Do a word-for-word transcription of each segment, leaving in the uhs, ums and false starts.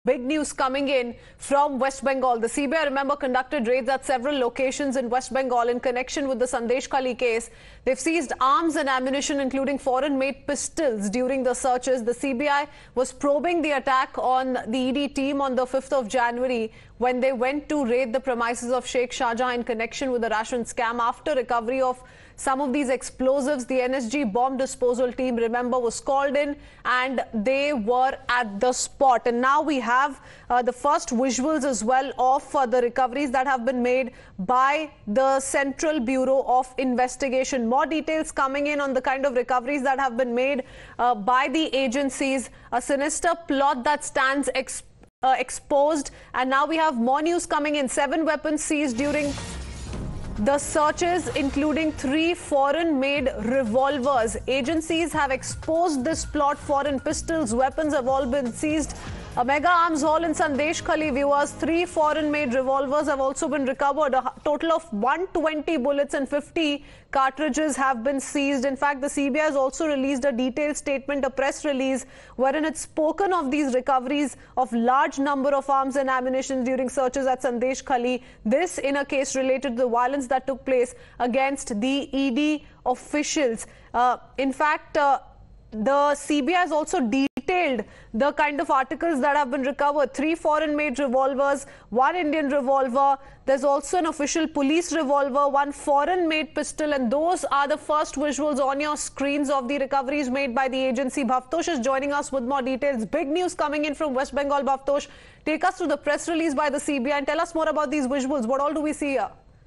Big news coming in from West Bengal. The C B I, remember, conducted raids at several locations in West Bengal in connection with the Sandesh Khali case. They've seized arms and ammunition, including foreign-made pistols, during the searches. The C B I was probing the attack on the E D team on the fifth of January when they went to raid the premises of Sheikh Shahjahan in connection with the ration scam. After recovery of some of these explosives, the N S G bomb disposal team, remember, was called in and they were at the spot. And now we have uh, the first visuals as well of uh, the recoveries that have been made by the Central Bureau of Investigation. More details coming in on the kind of recoveries that have been made uh, by the agencies. A sinister plot that stands exposed. Uh, exposed and now we have more news coming in. Seven weapons seized during the searches, including three foreign-made revolvers. Agencies have exposed this plot. Foreign pistols, weapons have all been seized. A mega arms haul in Sandesh Khali, viewers. Three foreign-made revolvers have also been recovered. A total of one hundred twenty bullets and fifty cartridges have been seized. In fact, the C B I has also released a detailed statement, a press release, wherein it's spoken of these recoveries of large number of arms and ammunition during searches at Sandesh Khali. This in a case related to the violence that took place against the E D officials. Uh, in fact, uh, the C B I has also detailed the kind of articles that have been recovered. Three foreign-made revolvers, one Indian revolver. There's also an official police revolver, one foreign-made pistol, and those are the first visuals on your screens of the recoveries made by the agency. Bhavtosh is joining us with more details. Big news coming in from West Bengal. Bhavtosh, take us through the press release by the C B I and tell us more about these visuals. What all do we see here?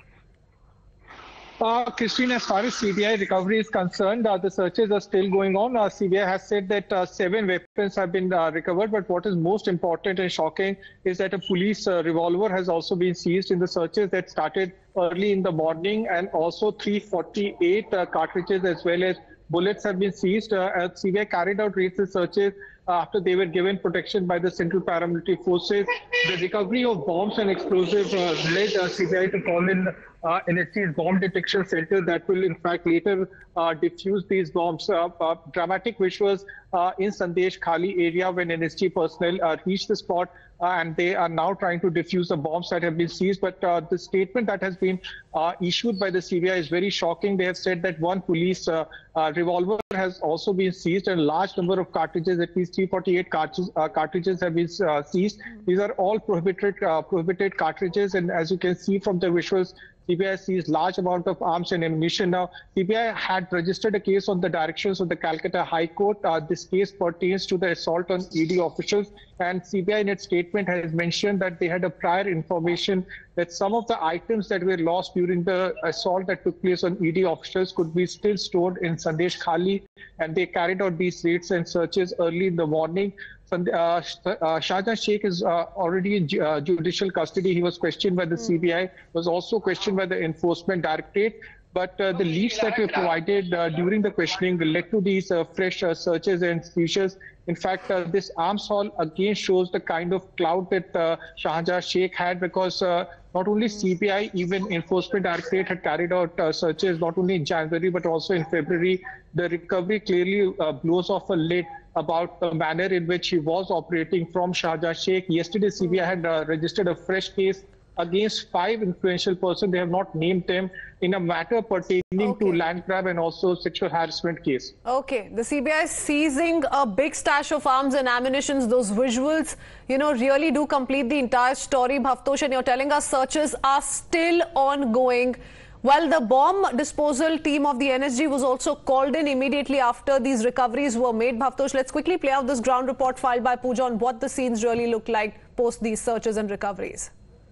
Uh, Christine, as far as C B I recovery is concerned, uh, the searches are still going on. Uh, C B I has said that uh, seven weapons have been uh, recovered, but what is most important and shocking is that a police uh, revolver has also been seized in the searches that started early in the morning, and also three forty-eight uh, cartridges as well as bullets have been seized. Uh, as C B I carried out raids and searches uh, after they were given protection by the Central Paramilitary Forces. The recovery of bombs and explosives uh, led uh, C B I to call in Uh, N S G's bomb detection center that will in fact later uh, defuse these bombs. Uh, uh, dramatic visuals uh, in Sandesh Khali area when N S G personnel uh, reached the spot uh, and they are now trying to defuse the bombs that have been seized. But uh, the statement that has been uh, issued by the C B I is very shocking. They have said that one police uh, uh, revolver has also been seized and a large number of cartridges, at least three forty-eight cartridges, uh, cartridges have been uh, seized. These are all prohibited, uh, prohibited cartridges, and as you can see from the visuals, C B I seized large amount of arms and ammunition. Now, C B I had registered a case on the directions of the Calcutta High Court. Uh, this case pertains to the assault on E D officials, and C B I in its statement has mentioned that they had a prior information that some of the items that were lost during the assault that took place on E D officials could be still stored in Sandesh Khali, and they carried out these raids and searches early in the morning. Uh, uh, Shahjahan Sheikh is uh, already in uh, judicial custody. He was questioned by the mm. C B I, was also questioned by the Enforcement Directorate. But uh, the leads that were provided uh, during the questioning led to these uh, fresh uh, searches and seizures. In fact, uh, this arms haul again shows the kind of clout that uh, Shahjahan Sheikh had, because uh, not only C B I, even Enforcement Directorate had carried out uh, searches not only in January but also in February. The recovery clearly uh, blows off a lid about the manner in which he was operating from Shahjahan Sheikh. Yesterday, C B I had uh, registered a fresh case against five influential persons. They have not named them, in a matter pertaining okay. to land grab and also sexual harassment case. Okay, the C B I is seizing a big stash of arms and ammunition. Those visuals, you know, really do complete the entire story, Bhavtosh, and you're telling us searches are still ongoing. Well, the bomb disposal team of the N S G was also called in immediately after these recoveries were made. Bhavtosh, let's quickly play out this ground report filed by Pooja on what the scenes really look like post these searches and recoveries.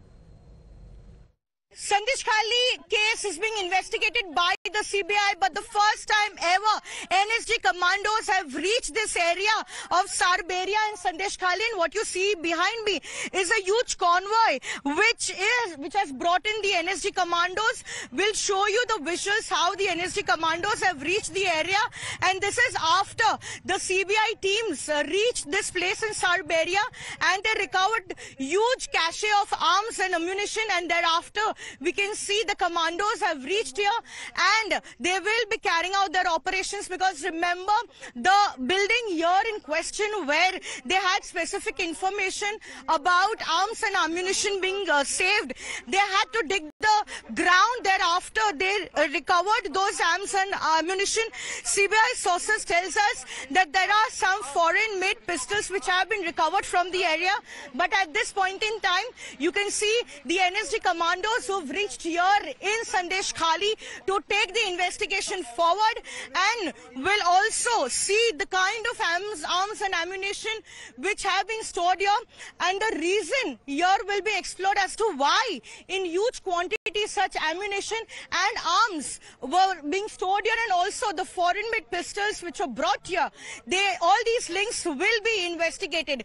Sandesh Khali case is being investigated by the C B I, but the first time ever N S G commandos have reached this area of Sarberia and Sandesh Khali. And what you see behind me is a huge convoy which is which has brought in the N S G commandos. We'll show you the visuals how the N S G commandos have reached the area, and this is after the C B I teams uh, reached this place in Sarberia and they recovered huge cache of arms and ammunition, and thereafter we can see the commandos have reached here and they will be carrying out their operations, because remember, the building here in question where they had specific information about arms and ammunition being uh, saved, they had to dig the ground. Thereafter, they uh, recovered those arms and ammunition. C B I sources tells us that there are some foreign-made pistols which have been recovered from the area. But at this point in time, you can see the N S G commandos who've reached here in Sandesh Khali to take the investigation forward, and will also see the kind of arms, arms and ammunition which have been stored here. And the reason here will be explored as to why in huge quantities such ammunition and arms were being stored here, and also the foreign-made pistols which were brought here. They, all these links will be investigated.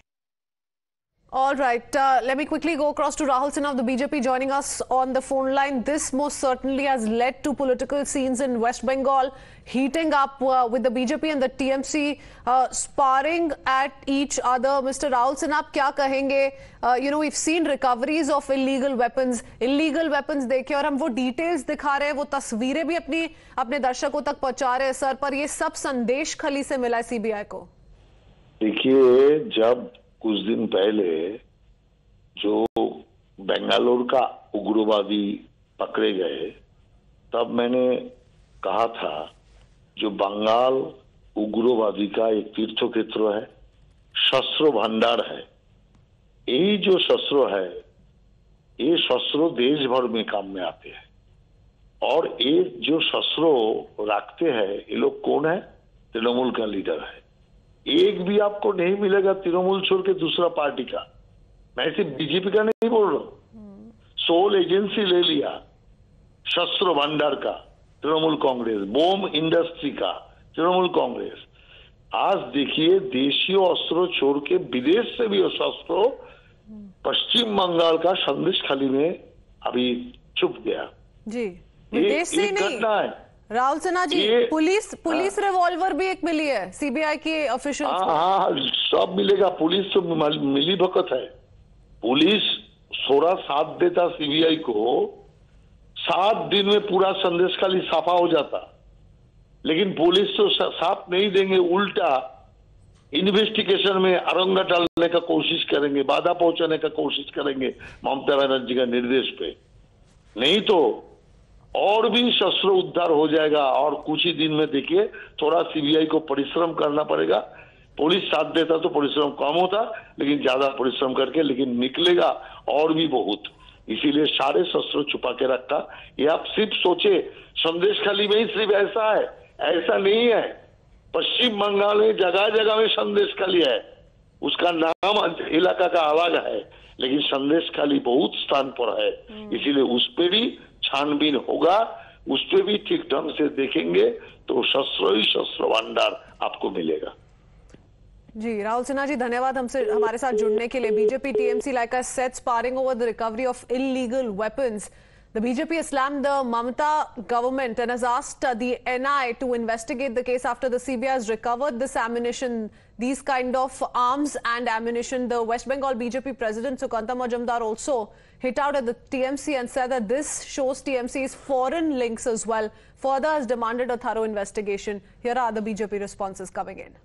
All right, uh, let me quickly go across to Rahul Sinha of the B J P joining us on the phone line. This most certainly has led to political scenes in West Bengal heating up uh, with the B J P and the T M C uh, sparring at each other. Mister Rahul Sinha, आप क्या कहेंगे? Uh, you know, we've seen recoveries of illegal weapons. Illegal weapons देखे और हम वो details दिखा रहे हैं, वो तस्वीरें भी अपनी अपने दर्शकों तक पहुंचा रहे हैं सर, पर ये सब संदेश खली से मिला है C B I को. देखिए, जब कुछ दिन पहले जो बेंगलुरु का उग्रवादी पकड़े गए, तब मैंने कहा था जो बंगाल उग्रवादी का एक तीर्थ क्षेत्र है, शस्त्र भंडार है. यही जो शस्त्र है, ये शस्त्र देश भर में काम में आते हैं. और ये जो शस्त्र रखते हैं, ये लोग कौन है? तृणमूल का लीडर है. एक भी आपको नहीं मिलेगा तृणमूल छोड़ के दूसरा पार्टी का. मैं सिर्फ बीजेपी का नहीं बोल रहा हूं, सोल एजेंसी ले लिया शस्त्र भंडार का तृणमूल कांग्रेस, बोम इंडस्ट्री का तृणमूल कांग्रेस. आज देखिए, देशीय अस्त्र छोड़ के विदेश से भी शस्त्र पश्चिम बंगाल का संदेश खाली में अभी छुप गया. जी, विदेश से नहीं, है Rahul Sinha ji, police police revolver भी एक मिली है सीबीआई के ऑफिशियल. हाँ हाँ, सब मिलेगा. पुलिस तो मिली भगत है. पुलिस सोलह साथ देता सीबीआई को, सात दिन में पूरा संदेश खाली साफा हो जाता. लेकिन पुलिस तो साफ नहीं देंगे, उल्टा इन्वेस्टिगेशन में अरंगा डालने का कोशिश करेंगे, बाधा पहुंचाने का कोशिश करेंगे ममता बनर्जी का निर्देश पे. नहीं तो और भी शस्त्र उद्धार हो जाएगा. और कुछ ही दिन में देखिए, थोड़ा सीबीआई को परिश्रम करना पड़ेगा. पुलिस साथ देता तो परिश्रम कम होता, लेकिन ज्यादा परिश्रम करके लेकिन निकलेगा और भी बहुत. इसीलिए सारे शस्त्र छुपा के रखा. ये आप सिर्फ सोचे संदेश खाली में ही सिर्फ ऐसा है, ऐसा नहीं है. पश्चिम बंगाल में जगह जगह में संदेश खाली है. उसका नाम इलाका का अलग है, लेकिन संदेश खाली बहुत स्थान पर है. इसीलिए उस पर भी छानबीन होगा, उस पर भी ठीक ढंग से देखेंगे तो शस्त्र ही शस्त्र भंडार आपको मिलेगा. जी, राहुल सिन्हा जी, धन्यवाद हमसे हमारे साथ जुड़ने के लिए. BJP TMC like I said sparring over the recovery of illegal weapons. The B J P has slammed the Mamata government and has asked uh, the N I to investigate the case after the C B I has recovered this ammunition, these kind of arms and ammunition. The West Bengal B J P president Sukanta Majumdar also hit out at the T M C and said that this shows T M C's foreign links as well. Further has demanded a thorough investigation. Here are the B J P responses coming in.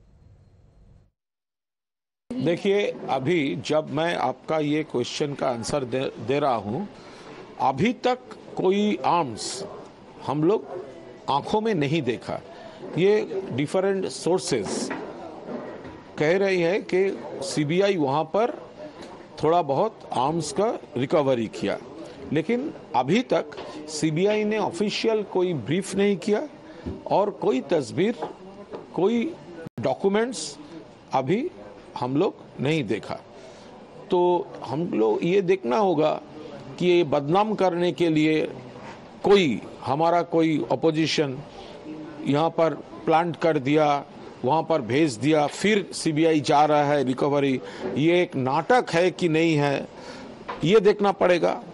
देखिए, अभी जब मैं आपका ये question का answer दे, दे रहा हूँ, अभी तक कोई आर्म्स हम लोग आंखों में नहीं देखा. ये डिफरेंट सोर्सेस कह रही है कि सीबीआई वहाँ पर थोड़ा बहुत आर्म्स का रिकवरी किया, लेकिन अभी तक सीबीआई ने ऑफिशियल कोई ब्रीफ नहीं किया और कोई तस्वीर, कोई डॉक्यूमेंट्स अभी हम लोग नहीं देखा. तो हम लोग ये देखना होगा कि ये बदनाम करने के लिए कोई हमारा कोई अपोजिशन यहाँ पर प्लांट कर दिया, वहाँ पर भेज दिया, फिर सीबीआई जा रहा है रिकवरी, ये एक नाटक है कि नहीं है, ये देखना पड़ेगा.